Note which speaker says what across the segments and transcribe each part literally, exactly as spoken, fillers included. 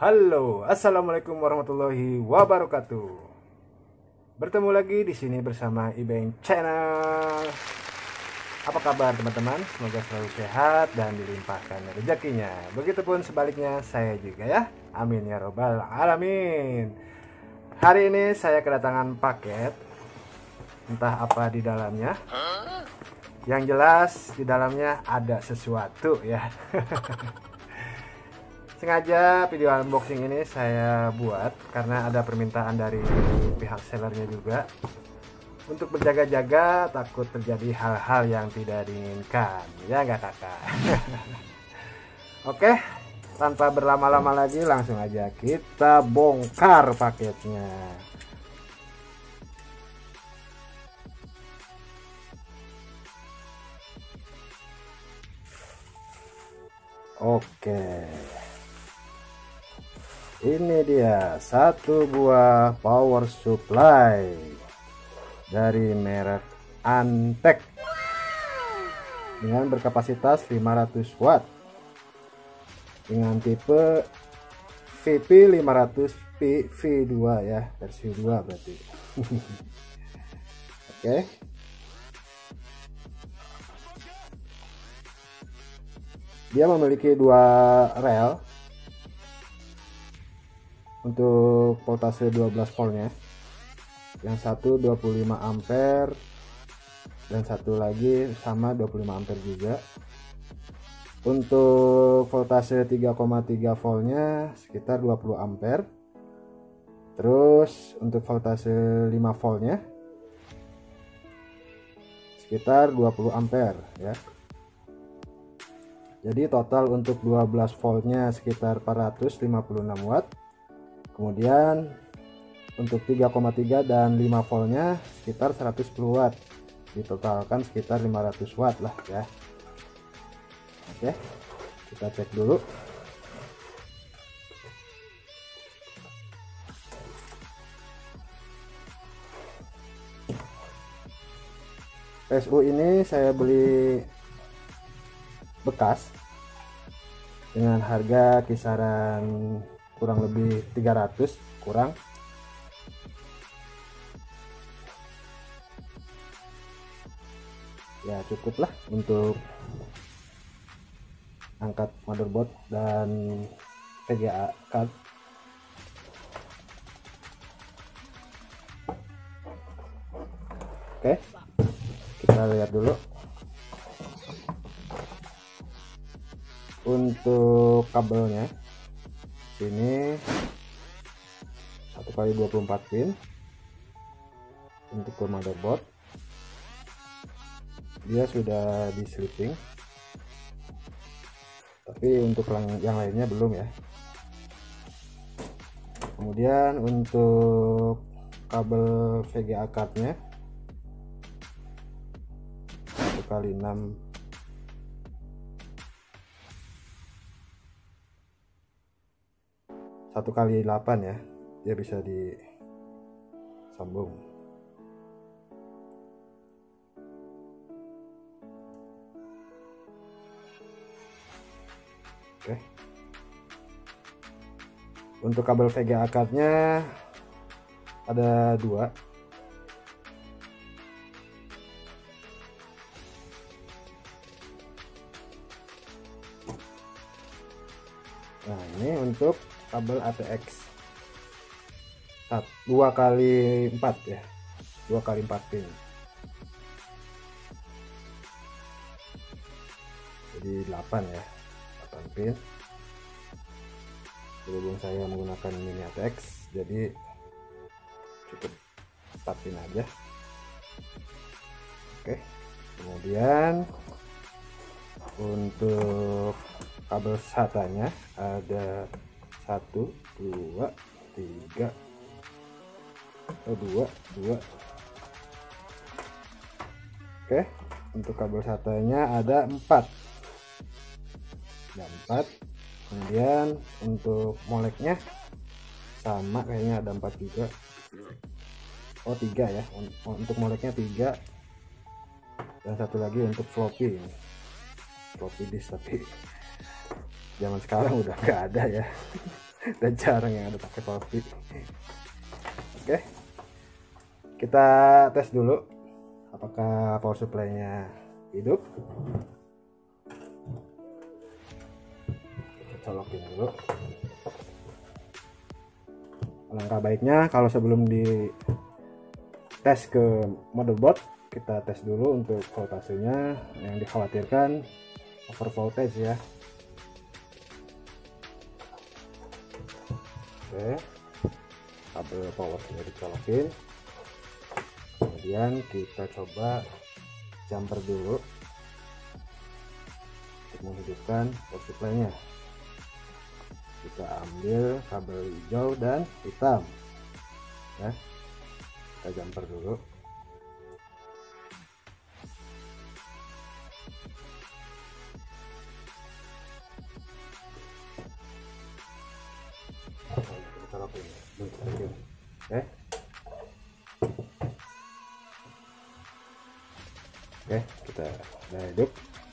Speaker 1: Halo, assalamualaikum warahmatullahi wabarakatuh. Bertemu lagi di sini bersama Ibeng Channel. Apa kabar teman-teman? Semoga selalu sehat dan dilimpahkan rezekinya. Begitupun sebaliknya saya juga ya. Amin ya robbal alamin. Hari ini saya kedatangan paket. Entah apa di dalamnya. Yang jelas di dalamnya ada sesuatu ya. Sengaja video unboxing ini saya buat karena ada permintaan dari pihak sellernya juga untuk berjaga-jaga takut terjadi hal-hal yang tidak diinginkan, ya nggak kakak? Oke, tanpa berlama-lama lagi langsung aja kita bongkar paketnya. Oke, ini dia satu buah power supply dari merek Antec dengan berkapasitas lima ratus watt dengan tipe V P lima ratus P V dua ya, versi dua berarti. Oke. Dia memiliki dua rel untuk voltase dua belas voltnya, yang satu dua puluh lima ampere dan satu lagi sama dua puluh lima ampere juga. Untuk voltase tiga koma tiga voltnya sekitar dua puluh ampere. Terus untuk voltase lima voltnya sekitar dua puluh ampere ya. Jadi total untuk dua belas voltnya sekitar empat ratus lima puluh enam watt. Kemudian untuk tiga koma tiga dan lima voltnya sekitar seratus sepuluh watt. Ditotalkan sekitar lima ratus watt lah ya. Oke, kita cek dulu. P S U ini saya beli bekas dengan harga kisaran kurang lebih tiga ratus kurang. Ya cukup lah untuk angkat motherboard dan V G A card. Oke, kita lihat dulu. Untuk kabelnya ini satu kali dua puluh empat pin untuk ke motherboard. Dia sudah di sleeping, tapi untuk yang lainnya belum ya. Kemudian untuk kabel V G A cardnya satu kali enam satu kali delapan ya, dia bisa disambung. Oke. Untuk kabel V G A cardnya ada dua. Nah ini untuk kabel A T X dua kali empat ya, dua kali empat pin, jadi delapan ya, delapan pin. Berhubung saya menggunakan mini A T X jadi cukup empat pin aja. Oke, kemudian untuk kabel SATA-nya ada satu dua tiga oh dua dua. Oke, untuk kabel SATA-nya ada empat dan empat. Kemudian untuk moleknya sama, kayaknya ada empat juga. Oh tiga ya, untuk moleknya tiga dan satu lagi untuk floppy ini. Floppy disk, tapi zaman sekarang udah nggak ada ya. dan jarang yang ada pakai topi. Oke, kita tes dulu apakah power supply-nya hidup. Kita colokin dulu. Alangkah baiknya kalau sebelum di tes ke motherboard, kita tes dulu untuk voltasenya. Yang dikhawatirkan over voltage ya. Oke, kabel power sudah dicolokin. Kemudian kita coba jumper dulu untuk menghidupkan power supply-nya. Kita ambil kabel hijau dan hitam ya, kita jumper dulu. Oke, oke, kita udah hidup.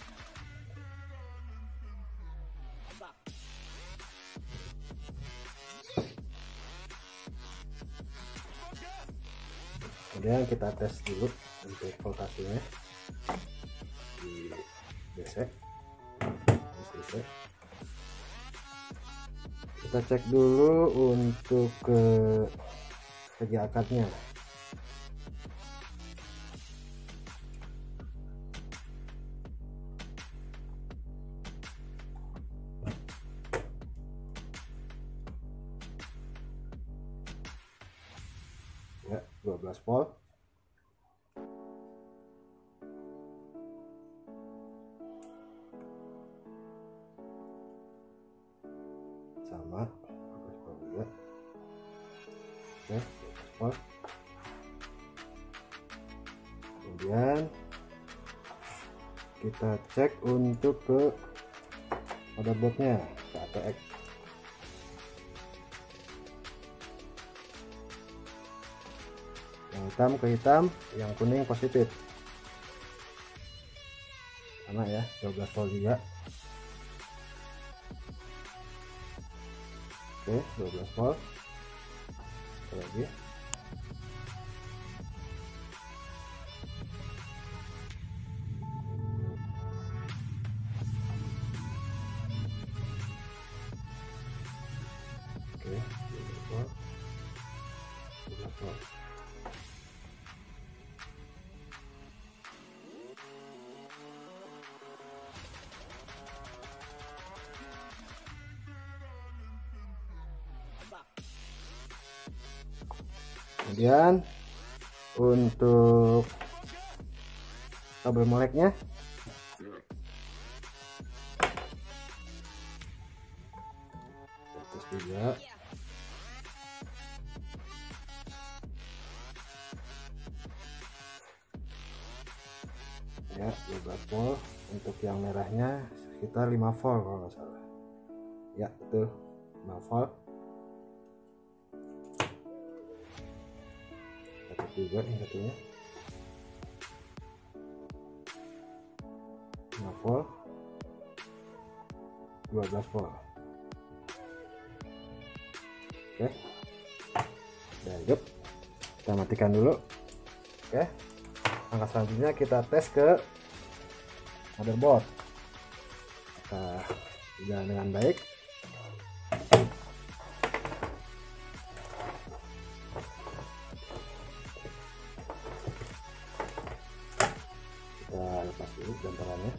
Speaker 1: Kemudian kita tes dulu untuk voltasenya di D C. D C. Kita cek dulu untuk ke segi akadnya. Ya, dua belas volt. Sama dua belas volt juga. Oke, dua belas volt. Kemudian kita cek untuk ke motherboardnya, ke A T X. Yang hitam ke hitam, yang kuning positif. Sama ya, dua belas volt juga. Oke, dua belas volt. Satu lagi. Oke, dua belas volt. dua belas volt. Kemudian untuk kabel moleknya terus juga ya, dua belas volt. Untuk yang merahnya sekitar lima volt kalau nggak salah ya, betul lima volt. Juga ini satunya lima volt, dua belas volt. Oke, udah hidup. Kita matikan dulu. Oke, langkah selanjutnya kita tes ke motherboard. Kita jalan dengan baik. Kita lepas dulu jumperannya.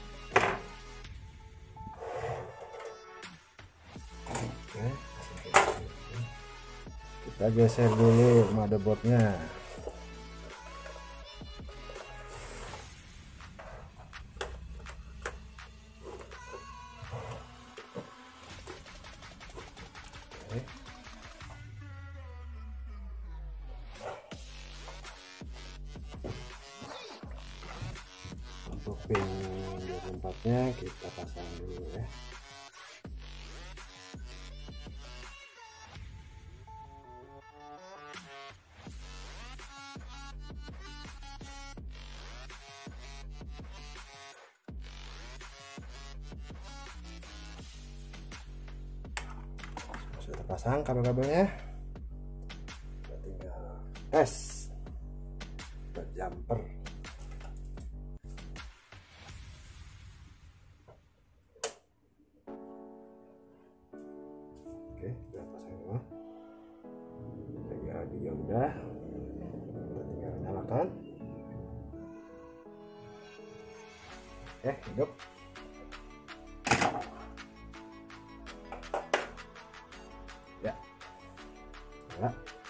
Speaker 1: Oke, kita geser dulu motherboardnya. Oke. Untuk pin dua puluh empat nya kita pasang dulu ya. terpasang kabel-kabelnya. Kita tinggal tes ke jumper. Oke, kita pasang dulu. Tinggal juga udah. Kita tinggal nyalakan. Oke, hidup. Ya, nyala.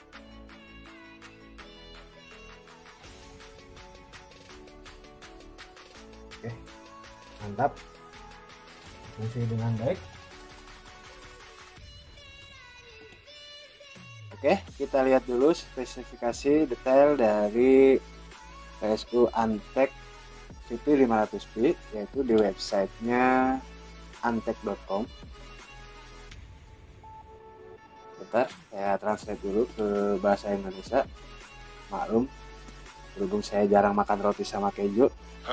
Speaker 1: Oke, mantap. Fungsi dengan baik. Oke, kita lihat dulu spesifikasi detail dari P S U Antec V P lima ratus P, yaitu di websitenya antec dot com. Bentar, saya translate dulu ke bahasa Indonesia. Maklum, berhubung saya jarang makan roti sama keju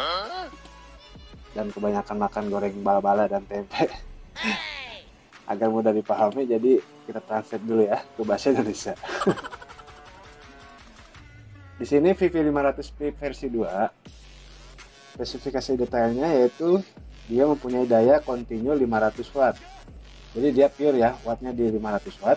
Speaker 1: dan kebanyakan makan goreng bala-bala dan tempe. Agar mudah dipahami, jadi kita translate dulu ya ke bahasa Indonesia. Di sini V P lima ratus P versi dua, spesifikasi detailnya yaitu dia mempunyai daya kontinu lima ratus watt. Jadi dia pure ya, wattnya di lima ratus watt.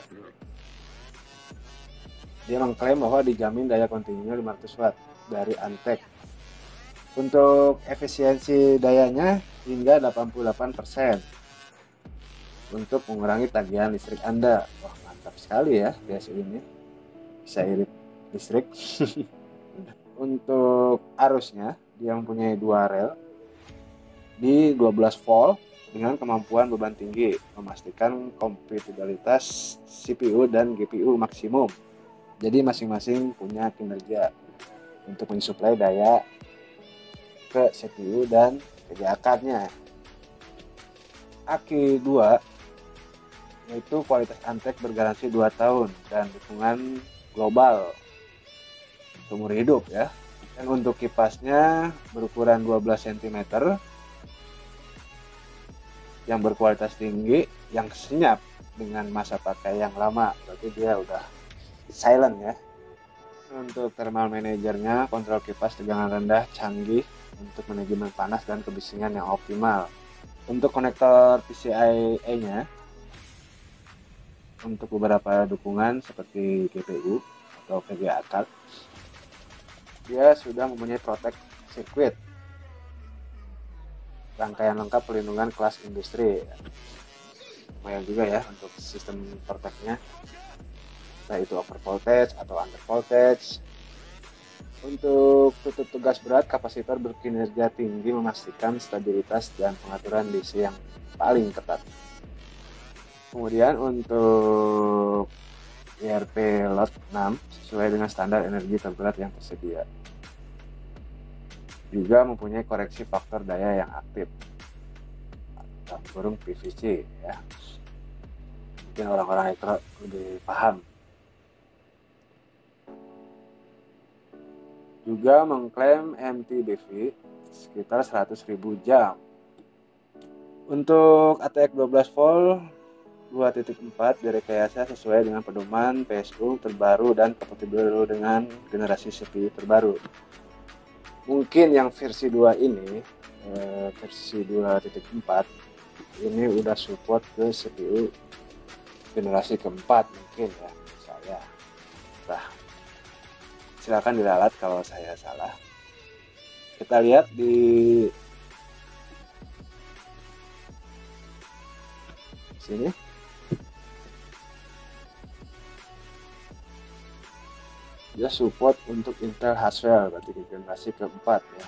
Speaker 1: Dia mengklaim bahwa dijamin daya kontinunya lima ratus watt dari Antec. Untuk efisiensi dayanya hingga delapan puluh delapan persen. Untuk mengurangi tagihan listrik Anda. Wah, mantap sekali ya P S U ini. Bisa irit listrik. Untuk arusnya, dia mempunyai dua rel di dua belas volt dengan kemampuan beban tinggi, memastikan kompatibilitas C P U dan G P U maksimum. Jadi masing-masing punya kinerja untuk mensuplai daya ke C P U dan ke G A card-nya. Aki dua, yaitu kualitas Antec bergaransi dua tahun dan dukungan global seumur hidup ya. Dan untuk kipasnya berukuran dua belas sentimeter yang berkualitas tinggi, yang senyap dengan masa pakai yang lama. Berarti dia udah silent ya. Untuk thermal managernya, kontrol kipas tegangan rendah canggih untuk manajemen panas dan kebisingan yang optimal. Untuk konektor P C I E nya, untuk beberapa dukungan seperti G P U atau V G A card, dia sudah mempunyai protect circuit, rangkaian lengkap pelindungan kelas industri. Lumayan juga ya untuk sistem protectnya, entah itu over voltage atau under voltage. Untuk tutup tugas berat, kapasitor berkinerja tinggi memastikan stabilitas dan pengaturan D C yang paling ketat. Kemudian untuk I R P lot enam sesuai dengan standar energi terberat yang tersedia. Juga mempunyai koreksi faktor daya yang aktif, dalam kurung P V C ya. Mungkin orang-orang elektro lebih paham. Juga mengklaim M T B V sekitar seratus ribu jam. Untuk A T X dua belas volt dua titik empat direkayasa sesuai dengan pedoman P S U terbaru dan kompatibel dengan generasi C P U terbaru. Mungkin yang versi dua ini, eh, versi dua titik empat ini udah support ke C P U generasi keempat mungkin ya, saya. Nah, silakan diralat kalau saya salah. Kita lihat di sini. Dia support untuk Intel Haswell, berarti di generasi keempat ya.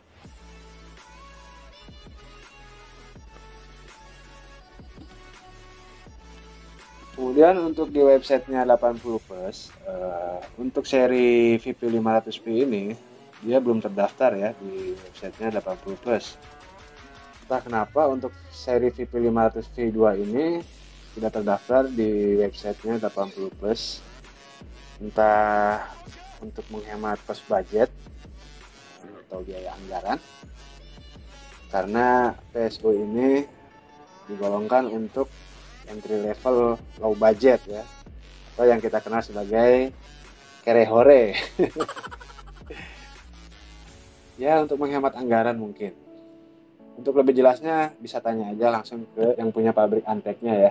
Speaker 1: Kemudian untuk di websitenya delapan puluh plus, uh, untuk seri V P lima ratus P ini dia belum terdaftar ya di websitenya delapan puluh plus. Entah kenapa untuk seri V P lima ratus V dua ini sudah terdaftar di websitenya delapan puluh plus. Entah untuk menghemat cost budget atau biaya anggaran, karena P S U ini digolongkan untuk entry level low budget ya, atau yang kita kenal sebagai kerehore. Ya, untuk menghemat anggaran mungkin. Untuk lebih jelasnya bisa tanya aja langsung ke yang punya pabrik anteknya ya.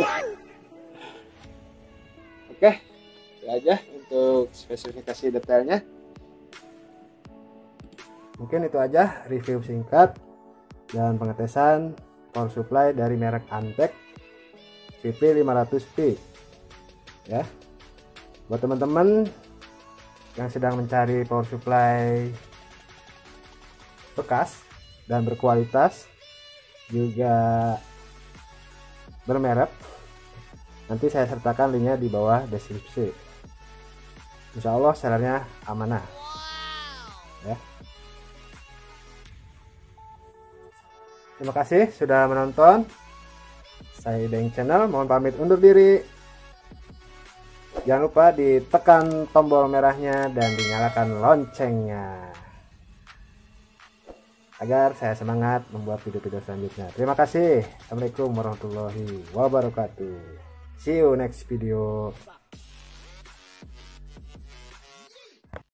Speaker 1: Oke, itu aja untuk spesifikasi detailnya. Mungkin itu aja review singkat dan pengetesan power supply dari merek Antek V P lima ratus P ya. Buat teman-teman yang sedang mencari power supply bekas dan berkualitas juga bermerek, nanti saya sertakan linknya di bawah deskripsi. Insya Allah sellernya amanah ya. Terima kasih sudah menonton. Saya Ibeng Channel mohon pamit undur diri. Jangan lupa ditekan tombol merahnya dan dinyalakan loncengnya agar saya semangat membuat video-video selanjutnya. Terima kasih. Assalamualaikum warahmatullahi wabarakatuh. See you next video.